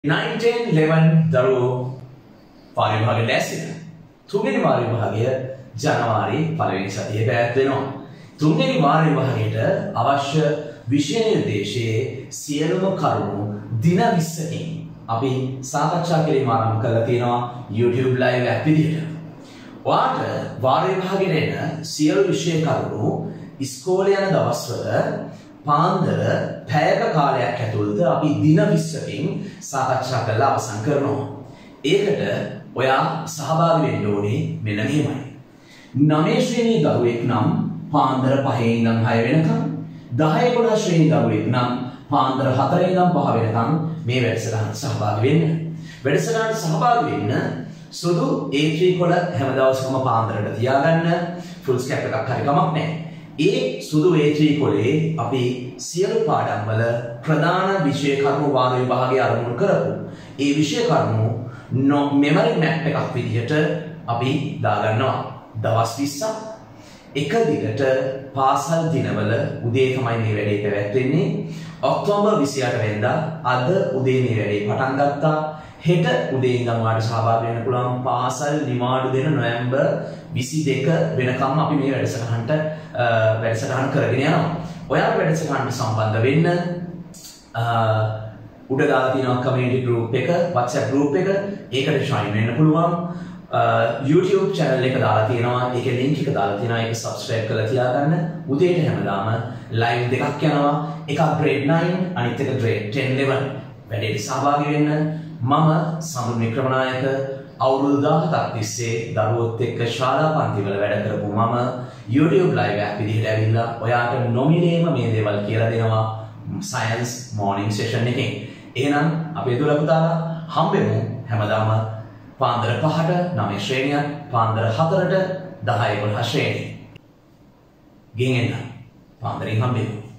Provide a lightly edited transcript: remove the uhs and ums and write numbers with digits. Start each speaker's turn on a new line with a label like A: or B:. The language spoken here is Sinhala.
A: 9, 10, 11 දරුවෝ වාර විභාගයට ඇසිලා. තුන්වෙනි වාර විභාගය ජනවාරි පළවෙනි සතියේ පැවැත්වෙනවා. තුන්වෙනි වාර විභාගයට අවශ්‍ය විෂය නිර්දේශයේ සියලුම කරුණු දින 20කින් අපි සාකච්ඡා කිරීම ආරම්භ කරලා තියෙනවා YouTube live app විදිහට. ඔයාලට වාර විභාගයට එන සියලු විෂය කරුණු ඉස්කෝලේ යන දවස්වල පාන්දර පැයක කාලයක් ඇතුළත අපි දින 20කින් සාකච්ඡා කරලා අවසන් කරනවා. ඒකට ඔයා සහභාගී වෙන්න ඕනේ මෙන්න මෙහෙමයි. 9 ශ්‍රේණියේ දරුවෙක් නම් පාන්දර 5 ඉඳන් 6 වෙනකම්, 10 11 ශ්‍රේණියේ දරුවෙක් නම් පාන්දර 4 ඉඳන් 5 වෙනකම් මේ වැඩසටහනට සහභාගී වෙන්න. වැඩසටහනට සහභාගී වෙන්න සුදු A3 කොළ හැම දවසකම පාන්දරට තියාගන්න. ෆුල් ස්කැප් එකක් හරි කමක් නැහැ. ඒ සුදු A3 කොලේ අපි සියලු පාඩම් වල ප්‍රධාන විෂය කරුණු වාර විභාගයේ අරමුණු කරපු ඒ විෂය කරුණු මෙමරි මැප් එකක් විදිහට අපි දාගන්නවා. දවස් 20ක් එක දිගට පාසල් දිනවල උදේ තමයි මේ වැඩේ පැවැත්වෙන්නේ. ඔක්තෝබර් 28 වෙනිදා අද උදේ මේ වැඩේ පටන් ගත්තා. හෙට උදේ ඉඳන් ඔයාලට සහභාගී වෙන්න පුළුවන්. පාසල් නිවාඩු දෙන නොවැම්බර් 22 වෙනකම් අපි මේ වැඩසටහන කරගෙන යනවා. ඔයාලා වැඩසටහනට සම්බන්ධ වෙන්න උඩ දාලා තියෙනවා කමියුනිටි ගෲප් එක, WhatsApp ගෲප් එක. ඒකට join වෙන්න පුළුවන්. YouTube channel එක දාලා තියෙනවා. ඒකේ link එක දාලා තියෙනවා. ඒක subscribe කරලා තියාගන්න. උදේට හැමදාම live දෙකක් යනවා. එකක් grade 9, අනිත් එක grade 10 level. වැඩේට සහභාගී වෙන්න. මම සමුද් වික්‍රමනායක අවුරුදු 17ක් තිස්සේ දරුවොත් එක්ක ශාලා පන්තිවල වැඩ කරපු මම YouTube live app විදිහට ඇවිල්ලා ඔයාට නොමිලේම මේ දේවල් කියලා දෙනවා science morning session එකෙන්. එහෙනම් අපේ දුර පුතාලා හම්බෙමු හැමදාම පාන්දර 5ට 9 ශ්‍රේණියක්, පාන්දර 4ට 10 11 ශ්‍රේණිය. ගෙන් එන්න. පාන්දරින් හම්බෙමු.